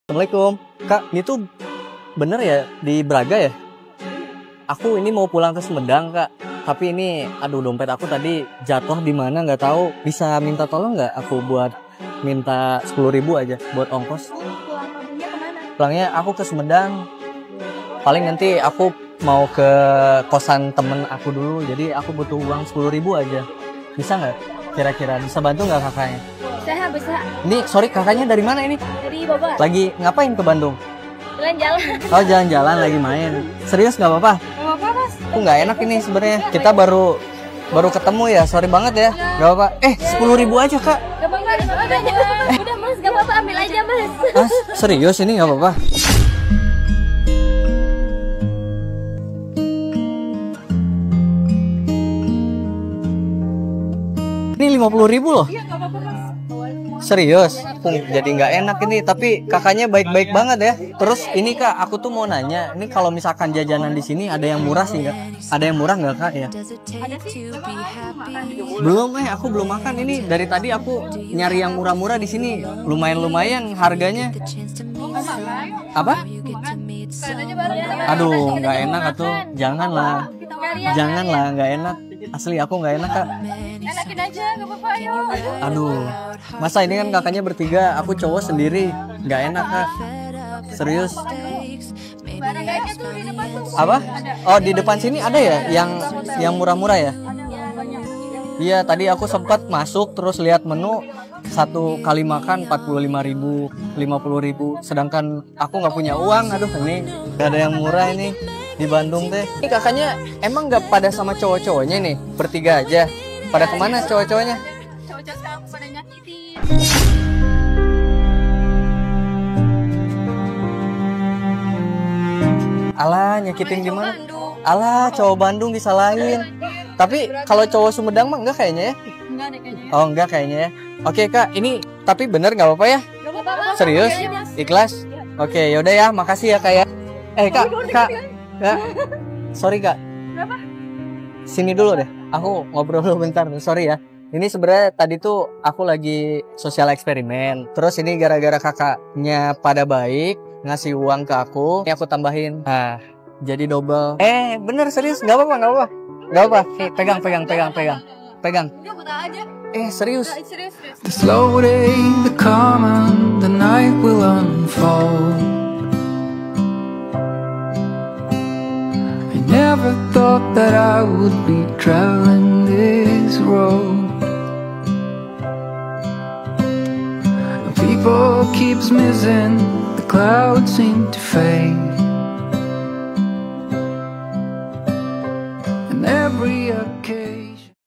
Assalamualaikum. Kak, ini tuh bener ya di Braga ya? Aku ini mau pulang ke Sumedang, Kak. Tapi ini, aduh dompet aku tadi jatuh di mana nggak tahu. Bisa minta tolong nggak aku buat minta 10.000 aja buat ongkos? Pulangnya kemana? Pulangnya aku ke Sumedang. Paling nanti aku mau ke kosan temen aku dulu. Jadi aku butuh uang 10.000 aja. Bisa nggak? Kira-kira bisa bantu nggak kakaknya? Bisa. Ini sorry kakaknya dari mana ini? Dari Bogor. Lagi ngapain ke Bandung? Jalan-jalan. Oh jalan-jalan lagi main. Serius nggak apa-apa? Gak apa-apa, Mas. Aku nggak enak ini sebenarnya. Kita baru ketemu ya. Sorry banget ya. Gak apa-apa. 10.000 aja kak. Gak apa-apa, udah Mas, gak apa-apa, ambil aja Mas. Ah, serius ini nggak apa-apa. Ini 50.000 loh. Iya, gak apa-apa Mas. Serius, aku jadi nggak enak ini. Tapi kakaknya baik-baik banget ya. Terus ini kak, aku tuh mau nanya, ini kalau misalkan jajanan di sini ada yang murah sih nggak? Ada yang murah nggak kak ya? Ada sih, Belum aku belum makan ini. Dari tadi aku nyari yang murah-murah di sini. Lumayan harganya. Apa? Aduh, nggak enak atuh. Janganlah, nggak enak. Asli aku nggak enak kak. Enakin aja, gak apa-apa, ayo. Aduh, masa ini kan kakaknya bertiga, aku cowok sendiri, nggak enak kak. Serius. Barangnya tuh di depan tuh. Apa? Oh di depan sini ada ya, yang murah-murah ya? Iya, tadi aku sempat masuk terus lihat menu, satu kali makan 45.000, 50.000. Sedangkan aku nggak punya uang. Aduh, ini nggak ada yang murah ini di Bandung teh. Ini kakaknya emang nggak pada sama cowok-cowoknya nih, bertiga aja. Pada kemana cowok-cowoknya? Cowok-cowok sekarang pada nyakitin. Alah, nyakitin gimana? Bandung. Alah, cowok Bandung disalahin. Tapi kalau cowok Sumedang mah enggak kayaknya ya? Enggak deh kayaknya. Oh, enggak kayaknya ya. Oke, Kak, ini tapi bener nggak apa-apa ya? Gak apa-apa. Serius? Ambil aja, Mas. Ikhlas? Oke, yaudah ya, makasih ya, Kak ya. Kak. Kak. Sorry, Kak. Kenapa? Sini dulu deh. Aku ngobrol dulu bentar. Sorry ya. Ini sebenarnya tadi tuh aku lagi sosial eksperimen. Terus ini gara-gara kakaknya pada baik ngasih uang ke aku, ini aku tambahin. Nah, jadi double. Bener serius, nggak apa-apa, nggak apa-apa. Nggak apa. Nih, pegang. Udah buta aja. Serius. Serius. The slow day, the calm, and the night will unfold. I never thought that I would be traveling this road. People keeps missing, the clouds seem to fade, and every occasion